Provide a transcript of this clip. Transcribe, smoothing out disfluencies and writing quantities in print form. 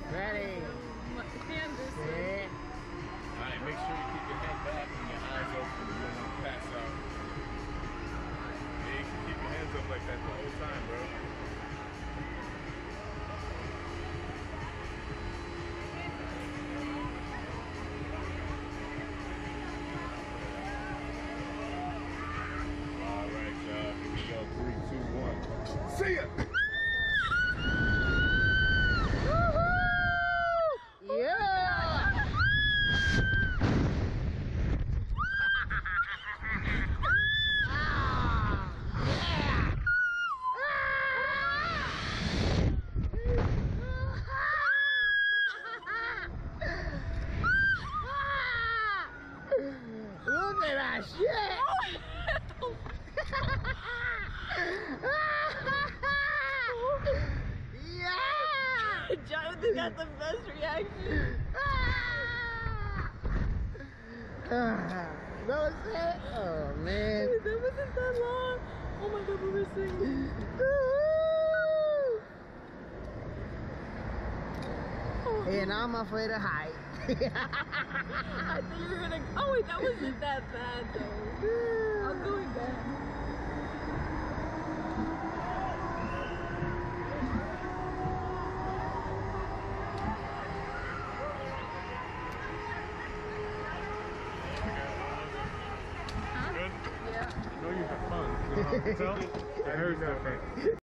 Ready. Hand this way. Set. Alright, make sure you keep your head back and your eyes open. You don't want to pass out. Yeah, you can keep your hands up like that the whole time, bro. Alright, y'all. Here we go. 3, 2, 1. See ya! Look at that shit! Yeah! Jonathan got the best reaction. That was it? Oh man. That wasn't that long. Oh my god, we were singing. And I'm afraid of height. I thought you were gonna. Oh wait, that wasn't that bad though. I'm going back. Good? Yeah. I know you had fun. You know how to tell? I heard that.